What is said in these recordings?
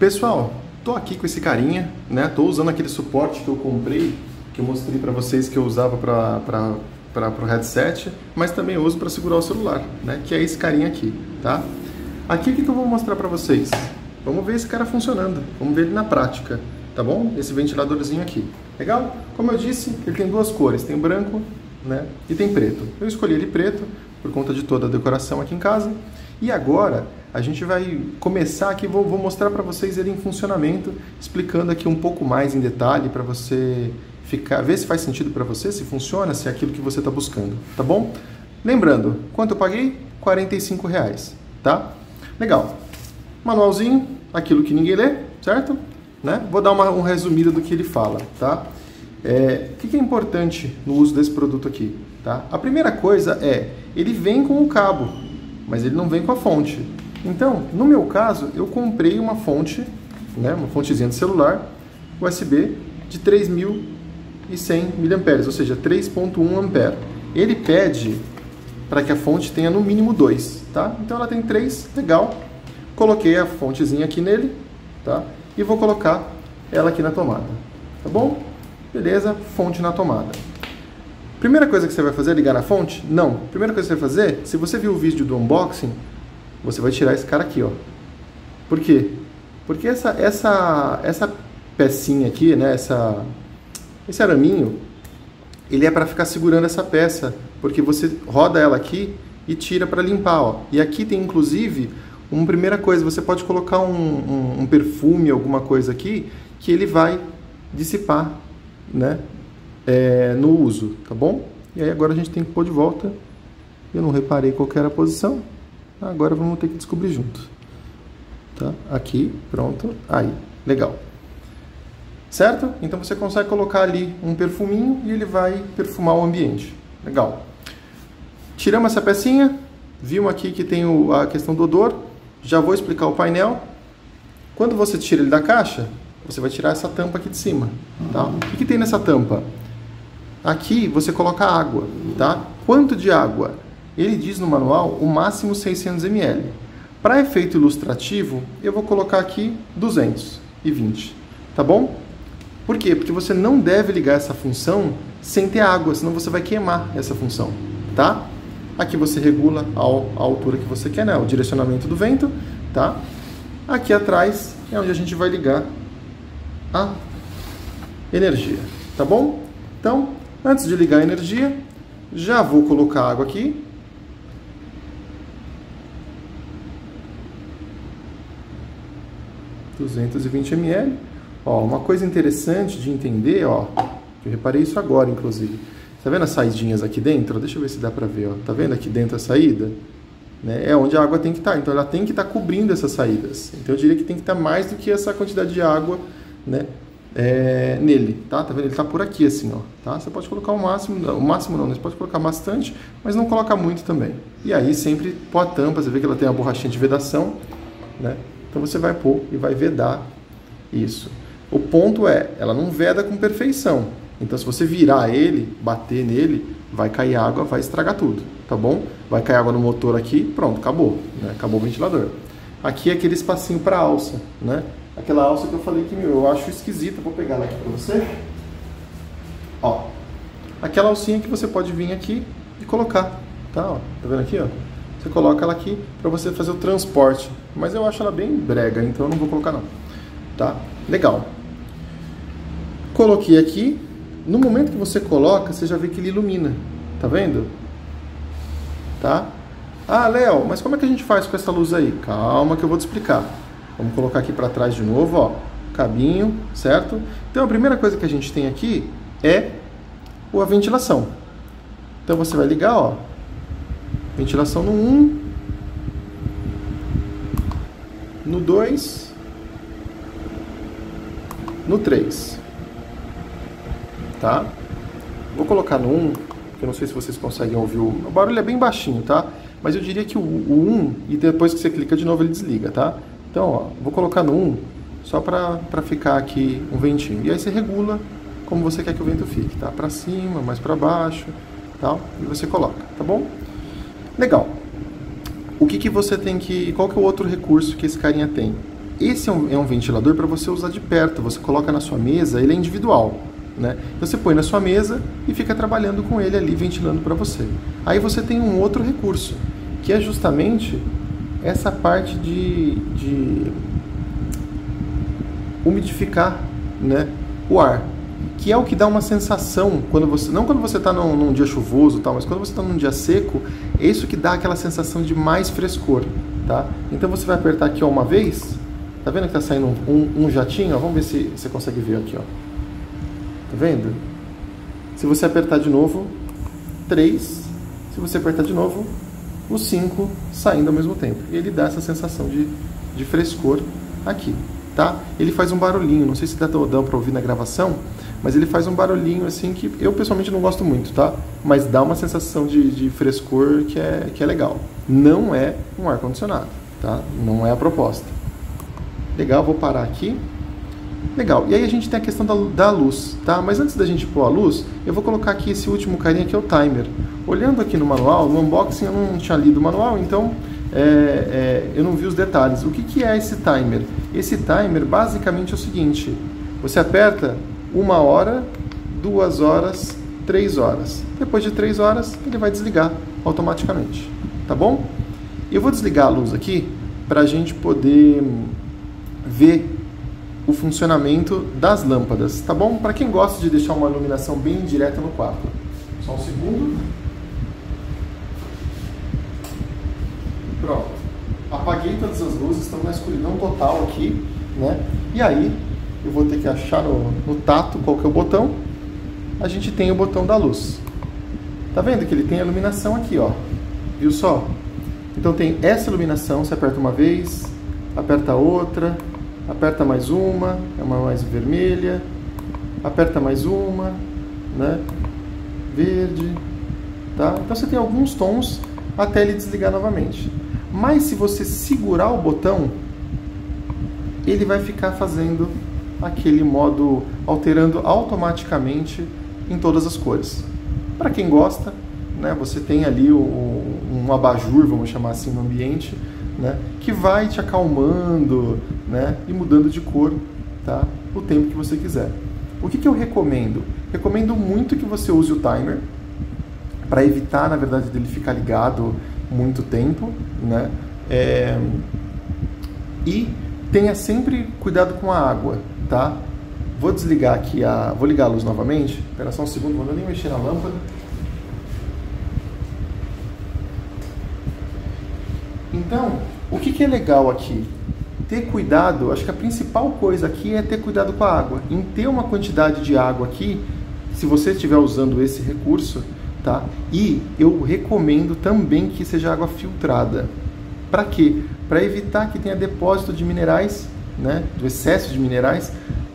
Pessoal, tô aqui com esse carinha, né? Tô usando aquele suporte que eu comprei, que eu mostrei para vocês que eu usava para o headset, mas também uso para segurar o celular, né? Que é esse carinha aqui, tá? Aqui o que eu vou mostrar para vocês? Vamos ver esse cara funcionando, vamos ver ele na prática, tá bom? Esse ventiladorzinho aqui, legal? Como eu disse, ele tem duas cores, tem branco, né? E tem preto. Eu escolhi ele preto por conta de toda a decoração aqui em casa. E agora a gente vai começar aqui, vou mostrar para vocês ele em funcionamento, explicando aqui um pouco mais em detalhe para você ver se faz sentido para você, se funciona, se é aquilo que você está buscando, tá bom? Lembrando, quanto eu paguei? R$45, tá? Legal. Manualzinho, aquilo que ninguém lê, certo? Né? Vou dar um resumido do que ele fala, tá? O que é importante no uso desse produto aqui, tá? A primeira coisa ele vem com o cabo, mas ele não vem com a fonte. Então, no meu caso, eu comprei uma fonte, né, uma fontezinha de celular USB de 3.100 mAh, ou seja, 3.1 ampere. Ele pede para que a fonte tenha no mínimo 2, tá? Então ela tem 3, legal. Coloquei a fontezinha aqui nele, tá? E vou colocar ela aqui na tomada, tá bom? Beleza, fonte na tomada. Primeira coisa que você vai fazer é ligar na fonte? Não. Primeira coisa que você vai fazer, se você viu o vídeo do unboxing, você vai tirar esse cara aqui, ó. Por quê? Porque essa pecinha aqui, né, esse araminho, ele é para ficar segurando essa peça, porque você roda ela aqui e tira para limpar, ó. E aqui tem inclusive uma primeira coisa, você pode colocar um perfume, alguma coisa aqui, que ele vai dissipar, né, no uso, tá bom? E aí agora a gente tem que pôr de volta. Eu não reparei qual que era a posição. Agora vamos ter que descobrir junto. Tá? Aqui, pronto. Aí, legal. Certo? Então você consegue colocar ali um perfuminho e ele vai perfumar o ambiente. Legal. Tiramos essa pecinha. Vimos aqui que tem a questão do odor. Já vou explicar o painel. Quando você tira ele da caixa, você vai tirar essa tampa aqui de cima. Tá? O que tem nessa tampa? Aqui você coloca água, tá? Quanto de água? Ele diz no manual o máximo 600 ml. Para efeito ilustrativo, eu vou colocar aqui 220, tá bom? Por quê? Porque você não deve ligar essa função sem ter água, senão você vai queimar essa função, tá? Aqui você regula a altura que você quer, né? O direcionamento do vento, tá? Aqui atrás é onde a gente vai ligar a energia, tá bom? Então, antes de ligar a energia, já vou colocar água aqui. (220 ml). Ó, uma coisa interessante de entender, ó, eu reparei isso agora, inclusive. Tá vendo as saidinhas aqui dentro? Deixa eu ver se dá pra ver, ó. Tá vendo aqui dentro a saída? Né? É onde a água tem que estar. Então ela tem que estar cobrindo essas saídas. Então eu diria que tem que estar mais do que essa quantidade de água, né? Nele, tá? Tá vendo? Ele tá por aqui assim, ó, tá? Você pode colocar o máximo não, você pode colocar bastante, mas não coloca muito também. E aí sempre pôr a tampa, você vê que ela tem a borrachinha de vedação, né? Então você vai pôr e vai vedar isso. O ponto ela não veda com perfeição. Então se você virar ele, bater nele, vai cair água, vai estragar tudo, tá bom? Vai cair água no motor aqui, pronto, acabou, né? Acabou o ventilador. Aqui é aquele espacinho para alça, né? Aquela alça que eu falei que eu acho esquisita, vou pegar ela aqui para você. Ó, aquela alcinha que você pode vir aqui e colocar, tá? Ó, tá vendo aqui, ó? Você coloca ela aqui para você fazer o transporte, mas eu acho ela bem brega, então eu não vou colocar não, tá? Legal. Coloquei aqui. No momento que você coloca, você já vê que ele ilumina, tá vendo? Tá? Ah, Léo, mas como é que a gente faz com essa luz aí? Calma que eu vou te explicar. Vamos colocar aqui para trás de novo, ó, cabinho, certo? Então a primeira coisa que a gente tem aqui é a ventilação. Então você vai ligar, ó, ventilação no 1, no 2, no 3, tá? Vou colocar no 1, porque eu não sei se vocês conseguem ouvir o barulho é bem baixinho, tá? Mas eu diria que o 1, e depois que você clica de novo ele desliga, tá? Então, ó, vou colocar no 1, só para ficar aqui um ventinho. E aí você regula como você quer que o vento fique, tá? Para cima, mais para baixo, tal, e você coloca, tá bom? Legal. O que você tem que... Qual que é o outro recurso que esse carinha tem? esse é um ventilador para você usar de perto, você coloca na sua mesa, ele é individual, né? Então você põe na sua mesa e fica trabalhando com ele ali, ventilando para você. Aí você tem um outro recurso, que é justamente essa parte de umidificar, né, o ar, que é o que dá uma sensação, quando você, não quando você está num dia chuvoso, tal, mas quando você está num dia seco, é isso que dá aquela sensação de mais frescor, tá? Então você vai apertar aqui ó, uma vez, tá vendo que está saindo um jatinho? Ó, vamos ver se você consegue ver aqui, ó. Tá vendo? Se você apertar de novo, 3, se você apertar de novo, os 5 saindo ao mesmo tempo. E ele dá essa sensação de frescor aqui, tá? Ele faz um barulhinho, não sei se dá para ouvir na gravação, mas ele faz um barulhinho assim que eu pessoalmente não gosto muito, tá? Mas dá uma sensação de frescor que é legal. Não é um ar-condicionado, tá? Não é a proposta. Legal, vou parar aqui. Legal, e aí a gente tem a questão da luz, tá? Mas antes da gente pôr a luz, eu vou colocar aqui esse último carinha que é o timer. Olhando aqui no manual, no unboxing eu não tinha lido o manual, então eu não vi os detalhes. O que é esse timer? Esse timer basicamente é o seguinte, você aperta 1 hora, 2 horas, 3 horas. Depois de 3 horas, ele vai desligar automaticamente, tá bom? Eu vou desligar a luz aqui para a gente poder ver o funcionamento das lâmpadas, tá bom? Para quem gosta de deixar uma iluminação bem direta no quarto. Só um segundo. Pronto. Apaguei todas as luzes, estamos na escuridão total aqui, né? E aí, eu vou ter que achar no tato qual que é o botão. A gente tem o botão da luz. Tá vendo que ele tem a iluminação aqui, ó. Viu só? Então tem essa iluminação, você aperta uma vez, aperta outra, aperta mais uma, é uma mais vermelha, aperta mais uma, né? Verde, tá? Então você tem alguns tons até ele desligar novamente. Mas se você segurar o botão, ele vai ficar fazendo aquele modo, alterando automaticamente em todas as cores. Para quem gosta, né? Você tem ali um abajur, vamos chamar assim, no ambiente, né, que vai te acalmando, né, e mudando de cor, tá, o tempo que você quiser. O que eu recomendo? Recomendo muito que você use o timer para evitar, na verdade, dele ficar ligado muito tempo, né, e tenha sempre cuidado com a água, tá? Vou desligar aqui vou ligar a luz novamente. Espera só um segundo, não vou nem mexer na lâmpada. Então, o que é legal aqui? Ter cuidado, acho que a principal coisa aqui é ter cuidado com a água. Em ter uma quantidade de água aqui, se você estiver usando esse recurso, tá? E eu recomendo também que seja água filtrada. Para quê? Para evitar que tenha depósito de minerais, né? Do excesso de minerais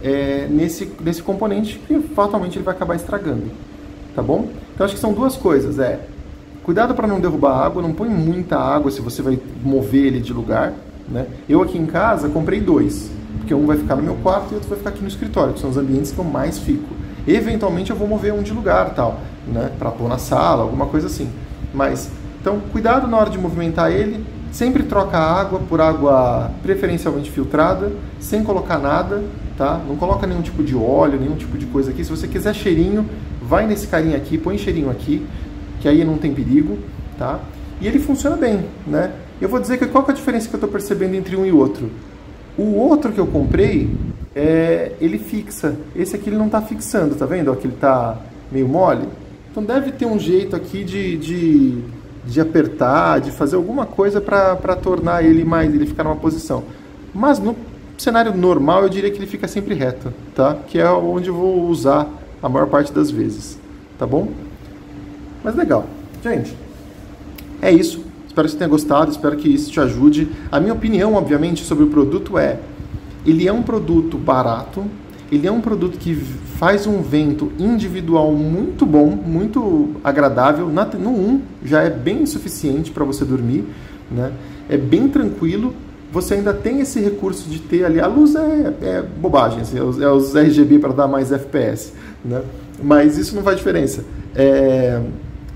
nesse componente, que fatalmente ele vai acabar estragando. Tá bom? Então acho que são duas coisas, cuidado para não derrubar a água, não põe muita água se você vai mover ele de lugar, né? Eu aqui em casa comprei 2, porque um vai ficar no meu quarto e outro vai ficar aqui no escritório, que são os ambientes que eu mais fico. Eventualmente eu vou mover um de lugar, tal, né? Para pôr na sala, alguma coisa assim. Mas, então, cuidado na hora de movimentar ele, sempre troca a água por água preferencialmente filtrada, sem colocar nada, tá? Não coloca nenhum tipo de óleo, nenhum tipo de coisa aqui. Se você quiser cheirinho, vai nesse carinha aqui, põe cheirinho aqui, que aí não tem perigo, tá? E ele funciona bem, né? Eu vou dizer que qual que é a diferença que eu estou percebendo entre um e outro. O outro que eu comprei, ele fixa. Esse aqui ele não está fixando, tá vendo? Ó, que ele está meio mole. Então deve ter um jeito aqui de apertar, de fazer alguma coisa para tornar ele ficar numa posição. Mas no cenário normal eu diria que ele fica sempre reto, tá? Que é onde eu vou usar a maior parte das vezes, tá bom? Mas legal. Gente, é isso. Espero que você tenha gostado, espero que isso te ajude. A minha opinião, obviamente, sobre o produto ele é um produto barato, ele é um produto que faz um vento individual muito bom, muito agradável. No 1 já é bem suficiente para você dormir, né? É bem tranquilo. Você ainda tem esse recurso de ter ali, a luz é bobagem, assim, é os RGB para dar mais FPS, né? Mas isso não faz diferença.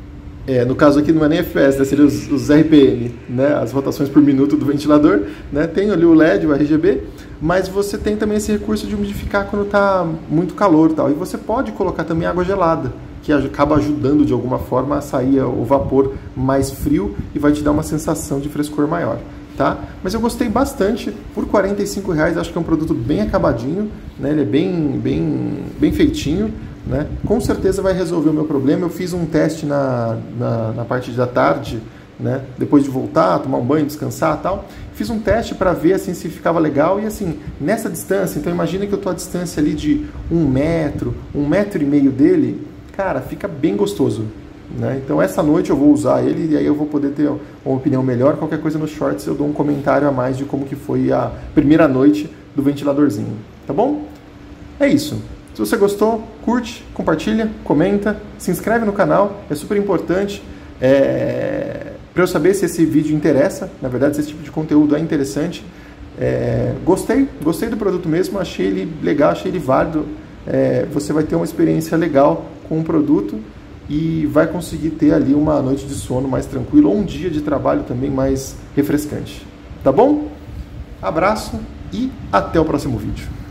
No caso aqui não é nem FPS, né? Seria os RPM, né? As rotações por minuto do ventilador, né? Tem ali o LED, o RGB, mas você tem também esse recurso de umidificar quando está muito calor e tal. E você pode colocar também água gelada, que acaba ajudando de alguma forma a sair o vapor mais frio e vai te dar uma sensação de frescor maior, tá? Mas eu gostei bastante, por R$45, acho que é um produto bem acabadinho, né? Ele é bem feitinho, né? Com certeza vai resolver o meu problema. Eu fiz um teste na parte da tarde, né? Depois de voltar, tomar um banho, descansar e tal. Fiz um teste para ver assim, se ficava legal e assim, nessa distância, então imagina que eu estou à distância ali de 1 metro, 1,5 metro dele, cara, fica bem gostoso, né? Então essa noite eu vou usar ele e aí eu vou poder ter uma opinião melhor. Qualquer coisa nos shorts eu dou um comentário a mais de como que foi a primeira noite do ventiladorzinho, tá bom? É isso. Se você gostou, curte, compartilha, comenta, se inscreve no canal, é super importante para eu saber se esse vídeo interessa, na verdade, se esse tipo de conteúdo é interessante. Gostei do produto mesmo, achei ele legal, achei ele válido. Você vai ter uma experiência legal com o produto e vai conseguir ter ali uma noite de sono mais tranquila ou um dia de trabalho também mais refrescante. Tá bom? Abraço e até o próximo vídeo.